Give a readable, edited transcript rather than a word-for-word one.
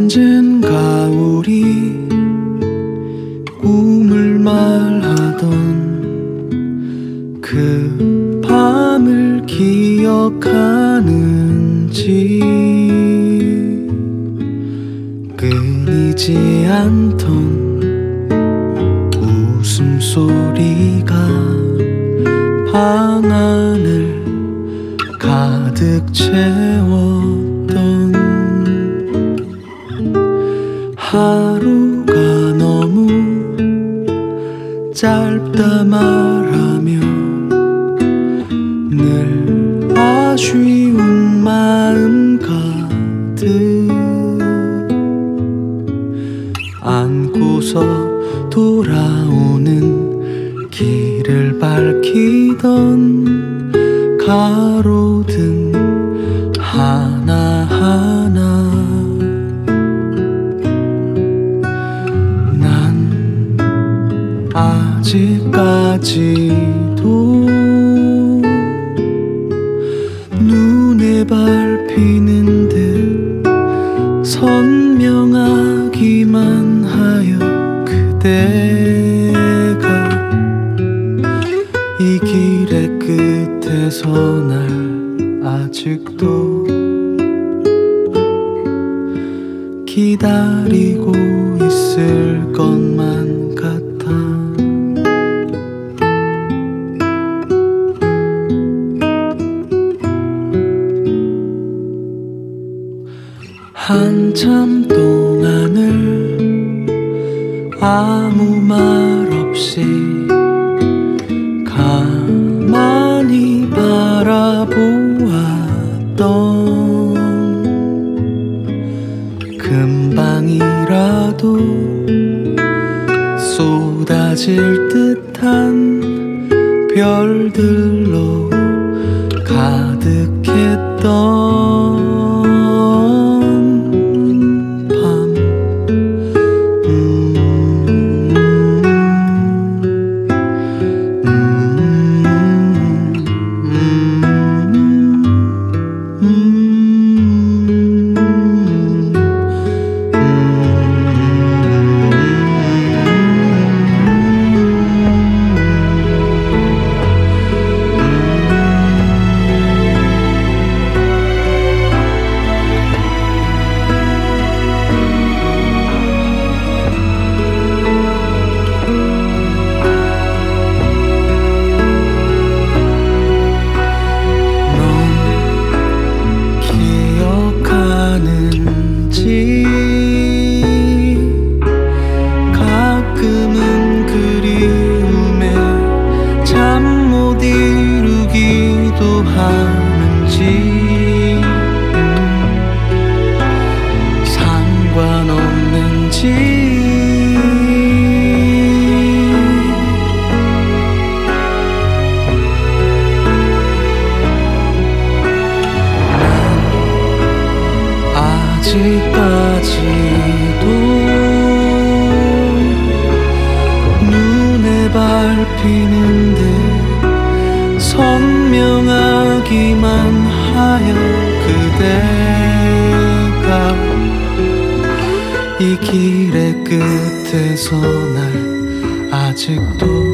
언젠가 우리 꿈을 말하던 그 밤을 기억하는지, 끊이지 않던 웃음소리가 방 안을 가득 채웠던, 하루가 너무 짧다 말하며 늘 아쉬운 마음 가득 안고서 돌아오는 길을 밝히던 가로등 하나하나. 난 아직까지도 눈에 밟히는 듯 선명하기만 하여 그대가 이 길의 끝에서 날 아직도 기다리고 있을 것만 같아. 한참 동안을 아무 말 없이 가만히 바라보았던, 금방이라도 쏟아질 듯한 별들로 가득했던 가끔은 그리움에 잠 못 이루기도 하는지, 상관없는지. 아직까지도 눈에 밟히는 듯 선명하기만 하여 그대가 이 길의 끝에서 날 아직도